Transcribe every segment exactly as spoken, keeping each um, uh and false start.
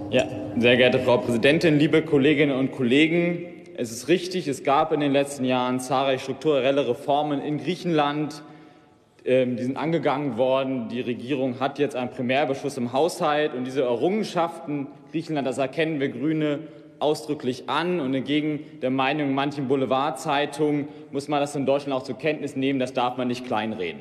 Ja, sehr geehrte Frau Präsidentin, liebe Kolleginnen und Kollegen! Es ist richtig, es gab in den letzten Jahren zahlreiche strukturelle Reformen in Griechenland. Die sind angegangen worden. Die Regierung hat jetzt einen Primärbeschluss im Haushalt. Und diese Errungenschaften Griechenland, das erkennen wir Grüne ausdrücklich an. Und entgegen der Meinung manchen Boulevardzeitungen muss man das in Deutschland auch zur Kenntnis nehmen. Das darf man nicht kleinreden.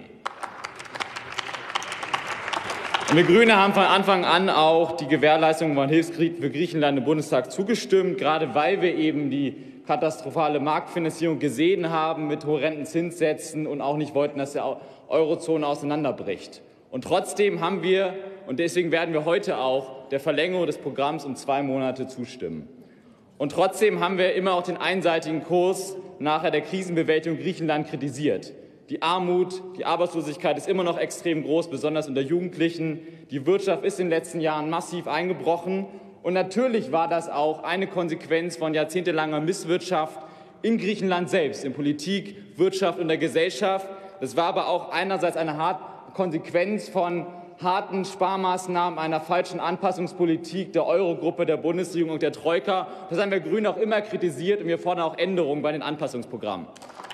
Und wir Grüne haben von Anfang an auch die Gewährleistung von Hilfskrediten für Griechenland im Bundestag zugestimmt, gerade weil wir eben die katastrophale Marktfinanzierung gesehen haben mit horrenden Zinssätzen und auch nicht wollten, dass die Eurozone auseinanderbricht. Und trotzdem haben wir, und deswegen werden wir heute auch der Verlängerung des Programms um zwei Monate zustimmen. Und trotzdem haben wir immer auch den einseitigen Kurs nachher der Krisenbewältigung Griechenland kritisiert. Die Armut, die Arbeitslosigkeit ist immer noch extrem groß, besonders unter Jugendlichen. Die Wirtschaft ist in den letzten Jahren massiv eingebrochen. Und natürlich war das auch eine Konsequenz von jahrzehntelanger Misswirtschaft in Griechenland selbst, in Politik, Wirtschaft und der Gesellschaft. Das war aber auch einerseits eine Konsequenz von harten Sparmaßnahmen, einer falschen Anpassungspolitik der Eurogruppe, der Bundesregierung und der Troika. Das haben wir Grüne auch immer kritisiert, und wir fordern auch Änderungen bei den Anpassungsprogrammen.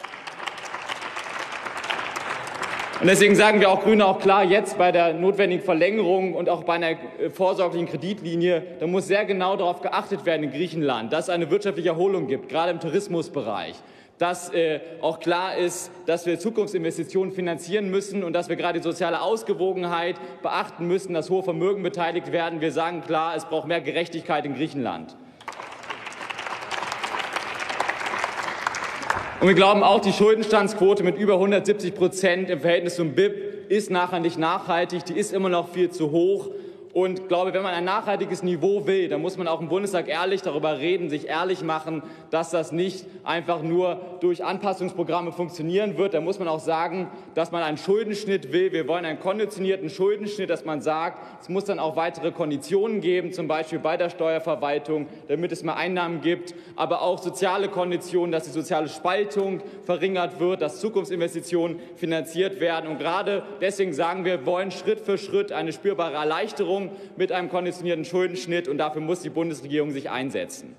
Und deswegen sagen wir auch Grüne auch klar, jetzt bei der notwendigen Verlängerung und auch bei einer vorsorglichen Kreditlinie, da muss sehr genau darauf geachtet werden in Griechenland, dass es eine wirtschaftliche Erholung gibt, gerade im Tourismusbereich. Dass äh, auch klar ist, dass wir Zukunftsinvestitionen finanzieren müssen und dass wir gerade die soziale Ausgewogenheit beachten müssen, dass hohe Vermögen beteiligt werden. Wir sagen klar, es braucht mehr Gerechtigkeit in Griechenland. Und wir glauben auch, die Schuldenstandsquote mit über hundertsiebzig Prozent im Verhältnis zum B I P ist nachher nicht nachhaltig, die ist immer noch viel zu hoch. Und ich glaube, wenn man ein nachhaltiges Niveau will, dann muss man auch im Bundestag ehrlich darüber reden, sich ehrlich machen, dass das nicht einfach nur durch Anpassungsprogramme funktionieren wird. Da muss man auch sagen, dass man einen Schuldenschnitt will. Wir wollen einen konditionierten Schuldenschnitt, dass man sagt, es muss dann auch weitere Konditionen geben, zum Beispiel bei der Steuerverwaltung, damit es mehr Einnahmen gibt, aber auch soziale Konditionen, dass die soziale Spaltung verringert wird, dass Zukunftsinvestitionen finanziert werden. Und gerade deswegen sagen wir, wir wollen Schritt für Schritt eine spürbare Erleichterung mit einem konditionierten Schuldenschnitt, und dafür muss die Bundesregierung sich einsetzen.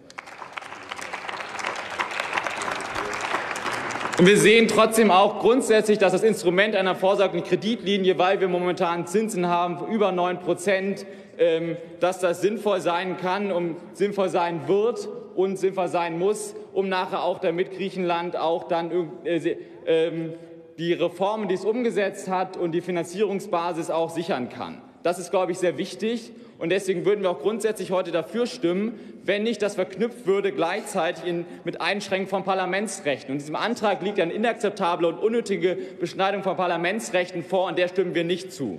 Und wir sehen trotzdem auch grundsätzlich, dass das Instrument einer vorsorglichen Kreditlinie, weil wir momentan Zinsen haben von über neun Prozent, ähm, dass das sinnvoll sein kann und sinnvoll sein wird und sinnvoll sein muss, um nachher auch damit Griechenland auch dann äh, äh, die Reformen, die es umgesetzt hat, und die Finanzierungsbasis auch sichern kann. Das ist, glaube ich, sehr wichtig, und deswegen würden wir auch grundsätzlich heute dafür stimmen, wenn nicht das verknüpft würde gleichzeitig in, mit Einschränkung von Parlamentsrechten. Und in diesem Antrag liegt eine inakzeptable und unnötige Beschneidung von Parlamentsrechten vor, und der stimmen wir nicht zu.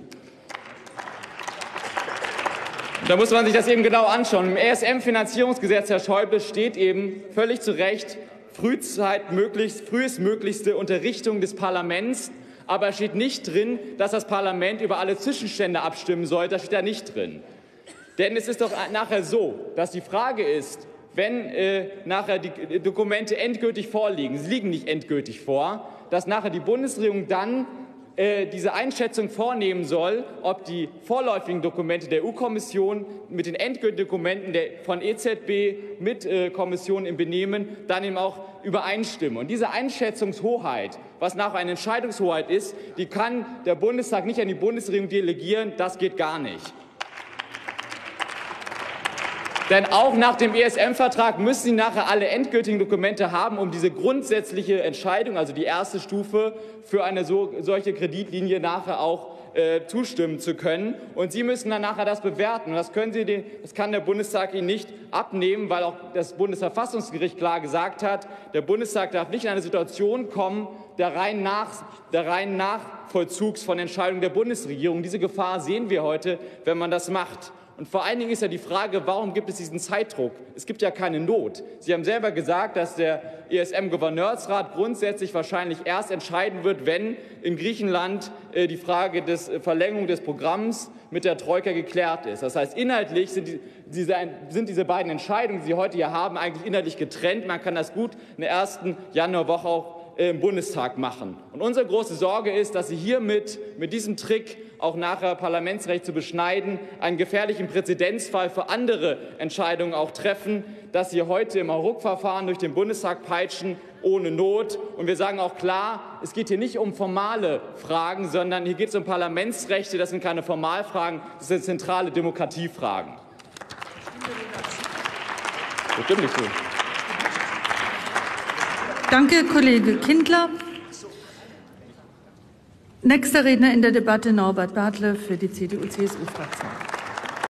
Da muss man sich das eben genau anschauen. Im E S M-Finanzierungsgesetz, Herr Schäuble, steht eben völlig zu Recht Frühzeit möglichst, frühestmöglichste Unterrichtung des Parlaments. Aber es steht nicht drin, dass das Parlament über alle Zwischenstände abstimmen soll. Das steht da nicht drin. Denn es ist doch nachher so, dass die Frage ist, wenn äh, nachher die Dokumente endgültig vorliegen, sie liegen nicht endgültig vor, dass nachher die Bundesregierung dann äh, diese Einschätzung vornehmen soll, ob die vorläufigen Dokumente der E U-Kommission mit den endgültigen Dokumenten der, von E Z B mit äh, Kommission im Benehmen dann eben auch übereinstimmen. Und diese Einschätzungshoheit, was nachher eine Entscheidungshoheit ist, die kann der Bundestag nicht an die Bundesregierung delegieren. Das geht gar nicht. Denn auch nach dem E S M-Vertrag müssen Sie nachher alle endgültigen Dokumente haben, um diese grundsätzliche Entscheidung, also die erste Stufe, für eine so, solche Kreditlinie nachher auch äh, zustimmen zu können. Und Sie müssen dann nachher das bewerten. Und das, können Sie den, das kann der Bundestag Ihnen nicht abnehmen, weil auch das Bundesverfassungsgericht klar gesagt hat, der Bundestag darf nicht in eine Situation kommen, der reinen Nach, der reinen Nachvollzugs von Entscheidungen der Bundesregierung. Diese Gefahr sehen wir heute, wenn man das macht. Und vor allen Dingen ist ja die Frage, warum gibt es diesen Zeitdruck? Es gibt ja keine Not. Sie haben selber gesagt, dass der E S M-Gouverneursrat grundsätzlich wahrscheinlich erst entscheiden wird, wenn in Griechenland äh, die Frage der Verlängerung des Programms mit der Troika geklärt ist. Das heißt, inhaltlich sind, die, diese, sind diese beiden Entscheidungen, die Sie heute hier haben, eigentlich inhaltlich getrennt. Man kann das gut in der ersten Januarwoche auch im Bundestag machen. Und unsere große Sorge ist, dass Sie hiermit, mit diesem Trick, auch nachher Parlamentsrecht zu beschneiden, einen gefährlichen Präzedenzfall für andere Entscheidungen auch treffen, dass Sie heute im Hauruck-Verfahren durch den Bundestag peitschen, ohne Not. Und wir sagen auch klar, es geht hier nicht um formale Fragen, sondern hier geht es um Parlamentsrechte. Das sind keine Formalfragen, das sind zentrale Demokratiefragen. Das stimmt nicht so. Danke, Kollege Kindler. Nächster Redner in der Debatte Norbert Bartle für die C D U C S U-Fraktion.